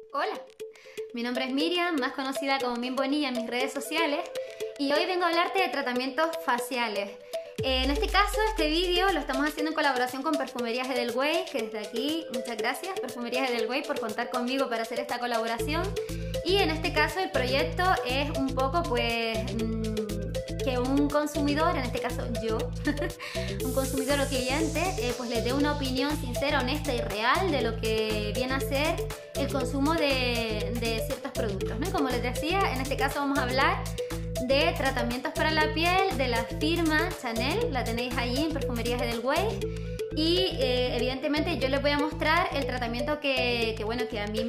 Hola, mi nombre es Miriam, más conocida como Min Bonilla en mis redes sociales, y hoy vengo a hablarte de tratamientos faciales. En este caso, este vídeo lo estamos haciendo en colaboración con Perfumerías Edelweiss, que desde aquí, muchas gracias Perfumerías Edelweiss por contar conmigo para hacer esta colaboración. Y en este caso el proyecto es un poco que un consumidor, en este caso yo, un consumidor o cliente, pues le dé una opinión sincera, honesta y real de lo que viene a ser el consumo de ciertos productos, ¿no? Como les decía, en este caso vamos a hablar de tratamientos para la piel de la firma Chanel, la tenéis allí en Perfumerías Edelweiss. Y evidentemente yo les voy a mostrar el tratamiento que a mí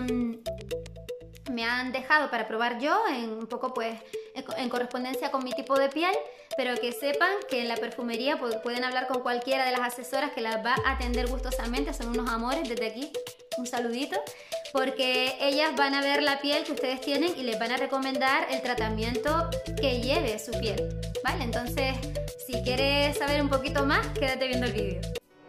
me han dejado para probar yo, un poco pues en correspondencia con mi tipo de piel, pero que sepan que en la perfumería pueden hablar con cualquiera de las asesoras que las va a atender gustosamente, son unos amores. Desde aquí un saludito, porque ellas van a ver la piel que ustedes tienen y les van a recomendar el tratamiento que lleve su piel, ¿vale? Entonces, si quieres saber un poquito más, quédate viendo el vídeo.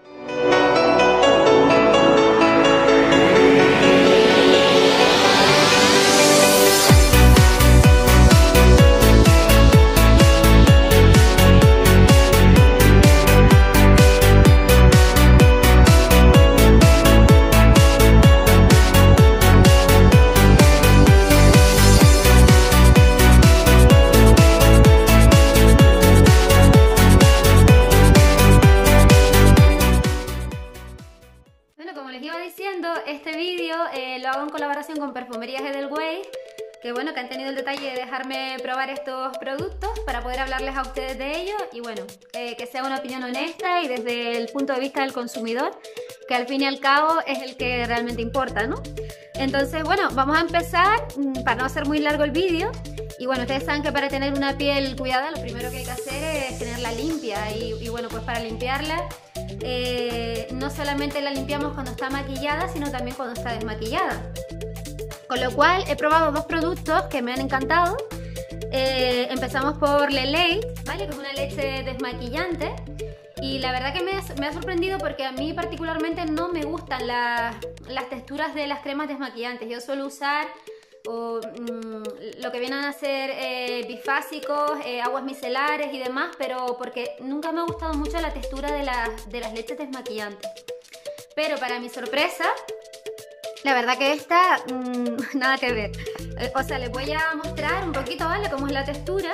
Este vídeo lo hago en colaboración con Perfumerías Edelweiss, que han tenido el detalle de dejarme probar estos productos para poder hablarles a ustedes de ellos y que sea una opinión honesta y desde el punto de vista del consumidor, que al fin y al cabo es el que realmente importa, ¿no? Entonces, vamos a empezar para no hacer muy largo el vídeo. Y ustedes saben que para tener una piel cuidada lo primero que hay que hacer es tenerla limpia y pues para limpiarla no solamente la limpiamos cuando está maquillada, sino también cuando está desmaquillada. Con lo cual he probado dos productos que me han encantado. Empezamos por Lele, ¿vale? Que es una leche desmaquillante. Y la verdad que me ha sorprendido porque a mí particularmente no me gustan las texturas de las cremas desmaquillantes. Yo suelo usar lo que vienen a ser bifásicos, aguas micelares y demás, pero porque nunca me ha gustado mucho la textura de las leches desmaquillantes. Pero para mi sorpresa, la verdad que esta, nada que ver. Les voy a mostrar un poquito, ¿vale? Cómo es la textura.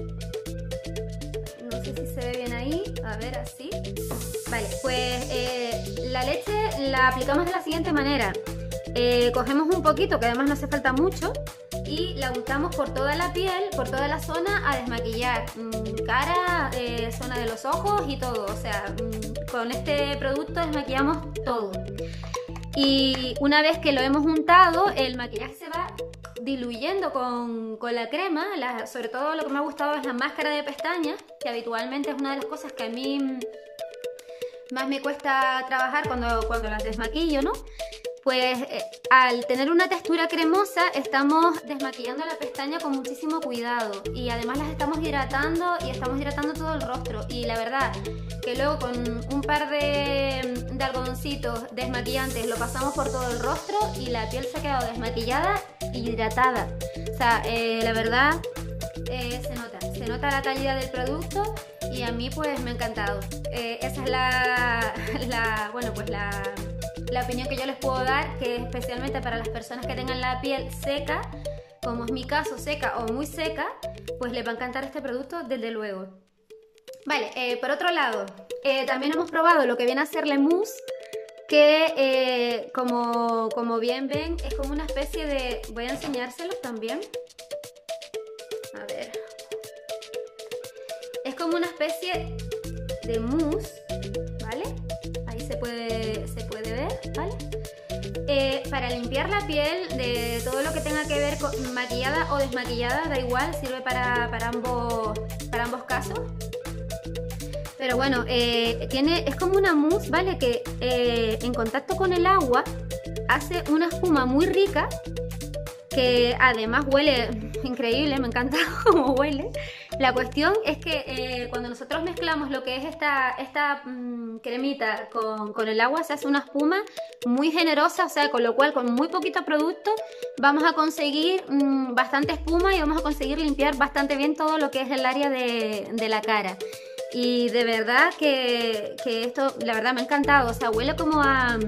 No sé si se ve bien ahí, a ver, así. Vale, pues la leche la aplicamos de la siguiente manera. Cogemos un poquito, que además no hace falta mucho, y la untamos por toda la piel, por toda la zona a desmaquillar, cara, zona de los ojos y todo. O sea, con este producto desmaquillamos todo. Y una vez que lo hemos untado, el maquillaje se va diluyendo con la crema. Sobre todo lo que me ha gustado es la máscara de pestañas, que habitualmente es una de las cosas que a mí más me cuesta trabajar cuando las desmaquillo, ¿no? Pues al tener una textura cremosa estamos desmaquillando la pestaña con muchísimo cuidado y además las estamos hidratando y estamos hidratando todo el rostro. Y la verdad que luego con un par de algodoncitos desmaquillantes lo pasamos por todo el rostro y la piel se ha quedado desmaquillada e hidratada. O sea, la verdad se nota la calidad del producto y a mí pues me ha encantado. Esa es la opinión que yo les puedo dar, que especialmente para las personas que tengan la piel seca, como es mi caso, seca o muy seca, pues les va a encantar este producto desde luego. Vale, por otro lado, también hemos probado lo que viene a ser la mousse, que como bien ven es como una especie de... Voy a enseñárselos también. A ver. Es como una especie de mousse, ¿vale? Ahí se puede ver, ¿vale? Para limpiar la piel de todo lo que tenga que ver con maquillada o desmaquillada, da igual, sirve para ambos casos. Pero es como una mousse, ¿vale? Que en contacto con el agua hace una espuma muy rica, que además huele increíble, me encanta cómo huele. La cuestión es que cuando nosotros mezclamos lo que es esta cremita con el agua, se hace una espuma muy generosa, o sea, con lo cual con muy poquito producto vamos a conseguir bastante espuma y vamos a conseguir limpiar bastante bien todo lo que es el área de la cara. Y de verdad que esto, la verdad me ha encantado, o sea, huele como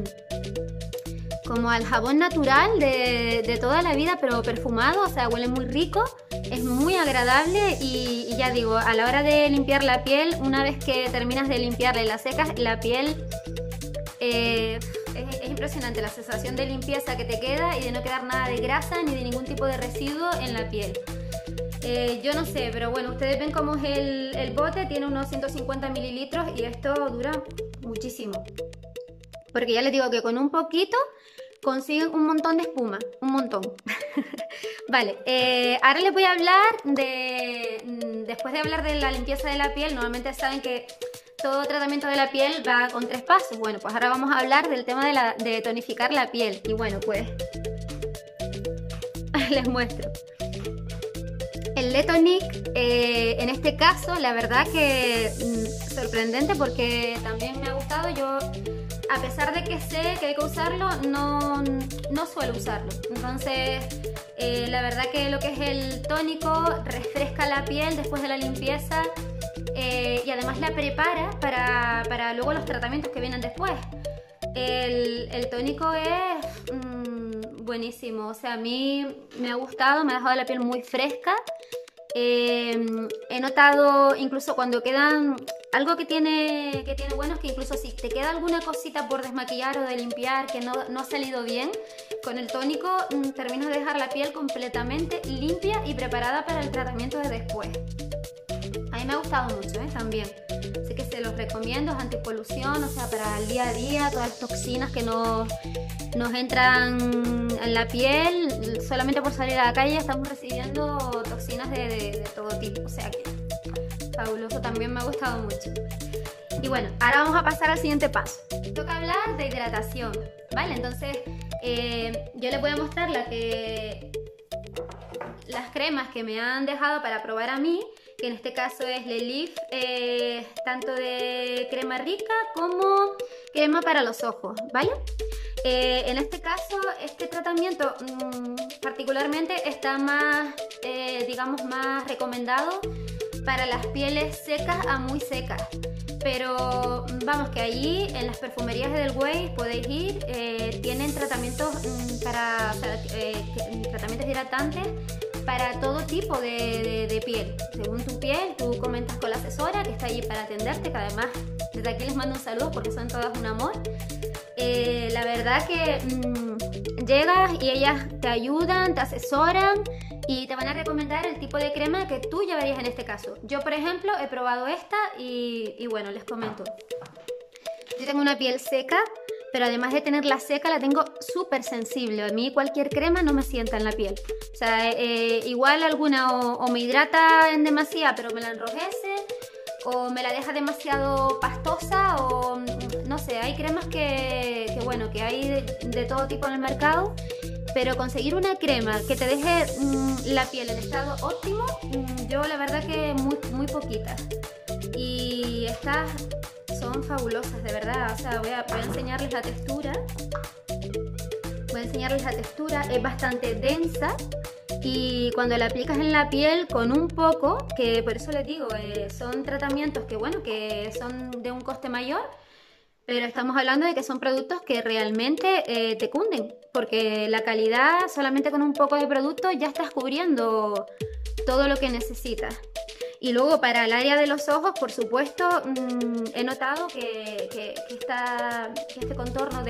al jabón natural de toda la vida, pero perfumado, o sea, huele muy rico, es muy agradable y ya digo, a la hora de limpiar la piel, una vez que terminas de limpiarla y la secas, la piel es impresionante la sensación de limpieza que te queda y de no quedar nada de grasa ni de ningún tipo de residuo en la piel. Yo no sé, pero bueno, ustedes ven cómo es el bote, tiene unos 150 mililitros y esto dura muchísimo. Porque ya les digo que con un poquito consiguen un montón de espuma, un montón. Vale, ahora les voy a hablar después de hablar de la limpieza de la piel, normalmente saben que todo tratamiento de la piel va con 3 pasos. Bueno, pues ahora vamos a hablar del tema de tonificar la piel. Y bueno, pues les muestro. El Letonic, en este caso, la verdad que sorprendente porque también me ha gustado. Yo, a pesar de que sé que hay que usarlo, no suelo usarlo. Entonces, la verdad que lo que es el tónico refresca la piel después de la limpieza y además la prepara para luego los tratamientos que vienen después. El tónico es buenísimo, o sea, a mí me ha gustado, me ha dejado la piel muy fresca. He notado incluso cuando quedan algo que tiene bueno es que incluso si te queda alguna cosita por desmaquillar o de limpiar que no ha salido bien, con el tónico terminas de dejar la piel completamente limpia y preparada para el tratamiento de después. A mí me ha gustado mucho, también. Así que se los recomiendo, es antipolución, o sea, para el día a día, todas las toxinas que nos entran en la piel, solamente por salir a la calle estamos recibiendo toxinas de todo tipo, o sea que fabuloso, también me ha gustado mucho. Y bueno, ahora vamos a pasar al siguiente paso. Toca hablar de hidratación, ¿vale? Entonces, yo les voy a mostrar las cremas que me han dejado para probar a mí, que en este caso es Lelif, tanto de crema rica como crema para los ojos, ¿vale? En este caso, este tratamiento particularmente está más, digamos, más recomendado para las pieles secas a muy secas. Pero vamos, que allí en las perfumerías de Del Way podéis ir, tienen tratamientos tratamientos hidratantes para todo tipo de piel. Según tu piel, tú comentas con la asesora que está allí para atenderte, que además desde aquí les mando un saludo porque son todas un amor. La verdad que llegas y ellas te ayudan, te asesoran y te van a recomendar el tipo de crema que tú llevarías en este caso. Yo, por ejemplo, he probado esta y bueno, les comento. Yo tengo una piel seca, pero además de tenerla seca, la tengo súper sensible. A mí cualquier crema no me sienta en la piel. O sea, igual alguna o me hidrata en demasía, pero me la enrojece, o me la deja demasiado pastosa, o no sé, hay cremas que bueno, que hay de todo tipo en el mercado, pero conseguir una crema que te deje la piel en estado óptimo, yo la verdad que muy poquitas. Y estas son fabulosas, de verdad. O sea, voy a enseñarles la textura. Voy a enseñarles la textura, es bastante densa. Y cuando la aplicas en la piel con un poco, que por eso les digo, son tratamientos que bueno, que son de un coste mayor, pero estamos hablando de que son productos que realmente te cunden, porque la calidad, solamente con un poco de producto ya estás cubriendo todo lo que necesitas. Y luego para el área de los ojos, por supuesto, he notado que este contorno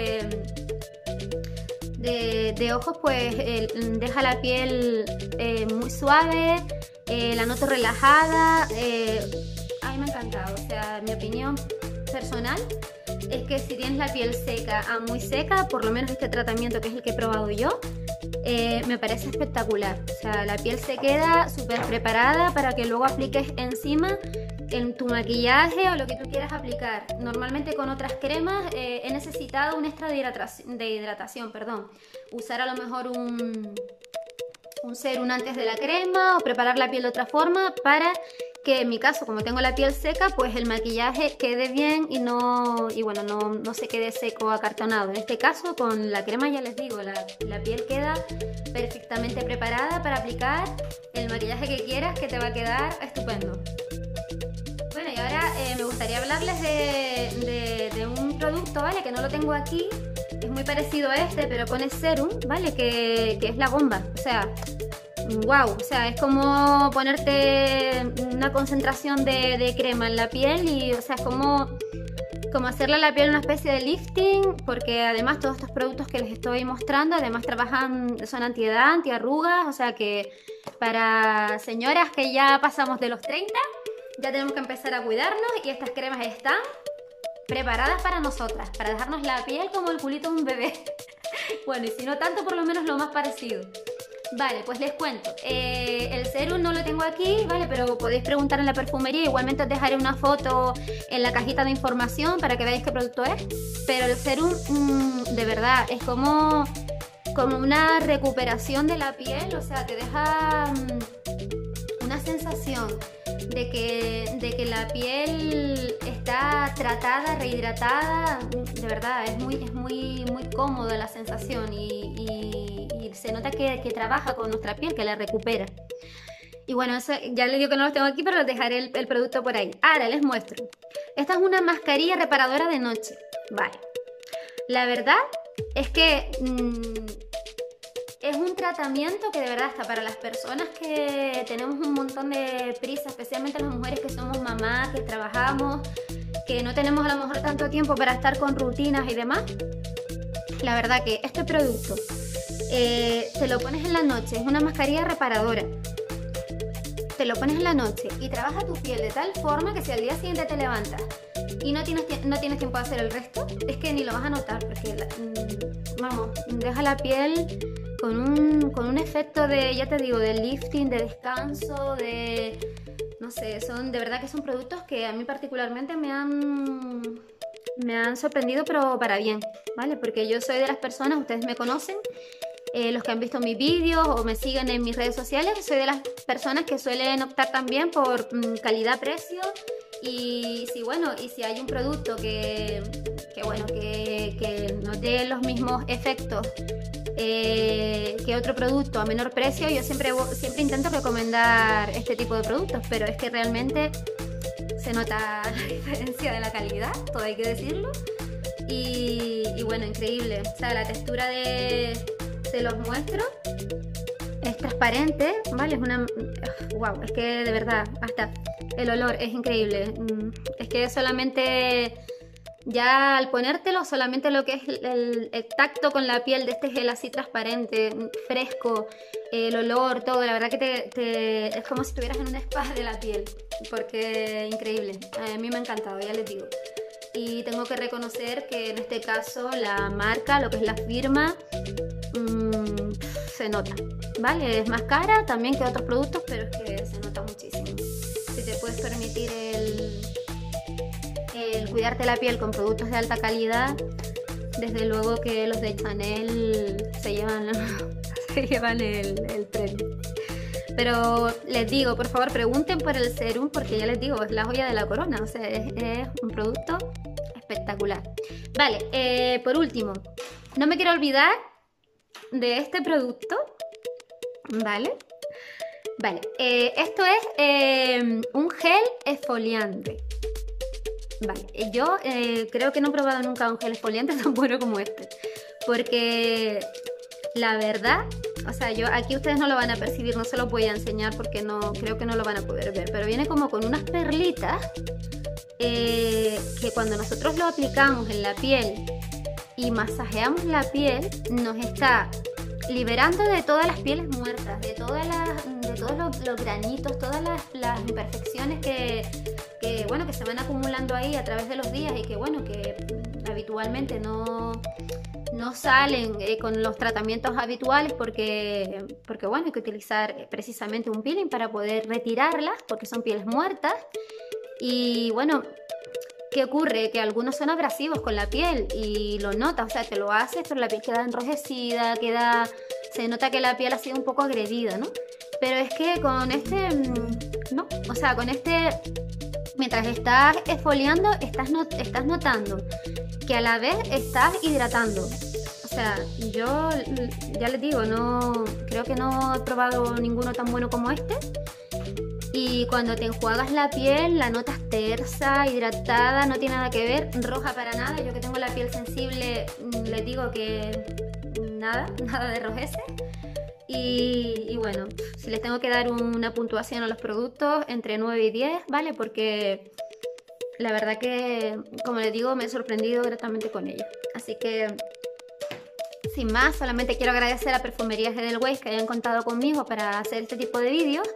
de ojos pues deja la piel muy suave, la noto relajada. A mí me ha encantado, o sea, mi opinión personal es que si tienes la piel seca a muy seca, por lo menos este tratamiento que es el que he probado yo, me parece espectacular. O sea, la piel se queda súper preparada para que luego apliques encima en tu maquillaje o lo que tú quieras aplicar. Normalmente con otras cremas he necesitado un extra de hidratación, perdón. Usar a lo mejor un un serum antes de la crema o preparar la piel de otra forma para que en mi caso, como tengo la piel seca, pues el maquillaje quede bien y bueno, no se quede seco acartonado. En este caso, con la crema ya les digo, la piel queda perfectamente preparada para aplicar el maquillaje que quieras, que te va a quedar estupendo. Bueno, y ahora me gustaría hablarles de un producto, ¿vale? Que no lo tengo aquí, es muy parecido a este, pero pone serum, ¿vale? Que es la bomba, o sea, wow, o sea, es como ponerte una concentración de crema en la piel y, o sea, es como hacerle a la piel una especie de lifting, porque además todos estos productos que les estoy mostrando, además son antiedad, antiarrugas, o sea que para señoras que ya pasamos de los 30, ya tenemos que empezar a cuidarnos y estas cremas están preparadas para nosotras, para dejarnos la piel como el culito de un bebé. Bueno, y si no tanto, por lo menos lo más parecido. Vale, pues les cuento, el serum no lo tengo aquí, ¿vale? Pero podéis preguntar en la perfumería, igualmente os dejaré una foto en la cajita de información para que veáis qué producto es. Pero el serum, de verdad, es como una recuperación de la piel, o sea, te deja una sensación de que la piel está tratada, rehidratada. De verdad, es muy cómoda la sensación y se nota que trabaja con nuestra piel, que la recupera. Y bueno, eso, ya les digo que no los tengo aquí, pero les dejaré el producto por ahí. Ahora les muestro. Esta es una mascarilla reparadora de noche. Vale. La verdad es que es un tratamiento que de verdad está para las personas que tenemos un montón de prisa, especialmente las mujeres que somos mamás, que trabajamos, que no tenemos a lo mejor tanto tiempo para estar con rutinas y demás. La verdad que este producto te lo pones en la noche, es una mascarilla reparadora. Te lo pones en la noche y trabaja tu piel de tal forma que si al día siguiente te levantas y no tienes tiempo de hacer el resto, es que ni lo vas a notar, porque vamos, deja la piel con un efecto de, ya te digo, de lifting, de descanso, no sé, de verdad que son productos que a mí particularmente me han sorprendido, pero para bien, ¿vale? Porque yo soy de las personas, ustedes me conocen, los que han visto mis vídeos o me siguen en mis redes sociales, soy de las personas que suelen optar también por calidad-precio. Y si hay un producto que no dé los mismos efectos que otro producto a menor precio, yo siempre intento recomendar este tipo de productos, pero es que realmente se nota la diferencia de la calidad, todo hay que decirlo. Y bueno, increíble, o sea, la textura se los muestro, es transparente, ¿vale? Wow, es que de verdad, hasta el olor es increíble. Es que solamente ya al ponértelo, solamente lo que es el tacto con la piel de este gel así transparente, fresco, el olor, todo, la verdad que es como si estuvieras en un spa de la piel, porque increíble, a mí me ha encantado, ya les digo. Y tengo que reconocer que en este caso la marca, lo que es la firma, se nota, ¿vale? Es más cara también que otros productos, pero es que se nota muchísimo. Si te puedes permitir el cuidarte la piel con productos de alta calidad, desde luego que los de Chanel se llevan el premio. Pero les digo, por favor, pregunten por el serum, porque ya les digo, es la joya de la corona, o sea, es un producto espectacular. Vale, por último, no me quiero olvidar de este producto, ¿vale? Vale, esto es un gel exfoliante. Vale, yo creo que no he probado nunca un gel exfoliante tan bueno como este, porque la verdad, o sea, aquí ustedes no lo van a percibir, no se lo voy a enseñar porque creo que no lo van a poder ver, pero viene como con unas perlitas que cuando nosotros lo aplicamos en la piel y masajeamos la piel, nos está liberando de todas las pieles muertas, de todos los granitos, todas las imperfecciones que se van acumulando ahí a través de los días y que habitualmente no salen con los tratamientos habituales porque hay que utilizar precisamente un peeling para poder retirarlas porque son pieles muertas. Y bueno, ¿qué ocurre? Que algunos son abrasivos con la piel y lo notas, o sea, te lo haces, pero la piel queda enrojecida, se nota que la piel ha sido un poco agredida, ¿no? Pero es que con este, no, o sea, con este, mientras estás exfoliando, estás notando que a la vez estás hidratando. O sea, yo ya les digo, no, creo que no he probado ninguno tan bueno como este. Y cuando te enjuagas la piel, la notas tersa, hidratada, no tiene nada que ver, roja para nada. Yo que tengo la piel sensible, les digo que nada de rojece. Y bueno, si les tengo que dar una puntuación a los productos, entre 9 y 10, ¿vale? Porque la verdad que, como les digo, me he sorprendido gratamente con ellos. Así que, sin más, solamente quiero agradecer a Perfumerías Edelweiss que hayan contado conmigo para hacer este tipo de vídeos.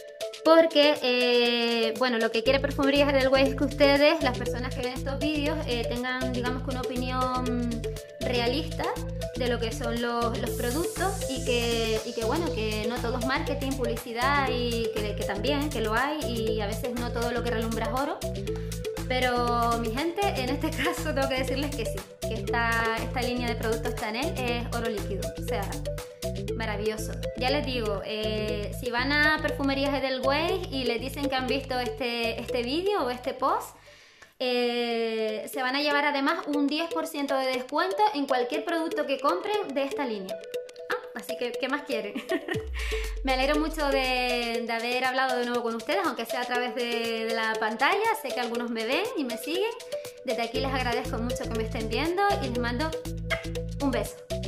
Porque, bueno, lo que quiere Perfumerías Edelweiss es que ustedes, las personas que ven estos vídeos, tengan, digamos, que una opinión realista de lo que son los productos y que bueno, que no todo es marketing, publicidad y que también, que lo hay y a veces no todo lo que relumbra es oro. Pero mi gente, en este caso tengo que decirles que sí, que esta línea de productos Chanel es oro líquido, o sea, maravilloso. Ya les digo, si van a Perfumerías Edelweiss y les dicen que han visto este vídeo o este post, se van a llevar además un 10% de descuento en cualquier producto que compren de esta línea. Así que, ¿qué más quieren? Me alegro mucho de haber hablado de nuevo con ustedes, aunque sea a través de la pantalla. Sé que algunos me ven y me siguen. Desde aquí les agradezco mucho que me estén viendo y les mando un beso.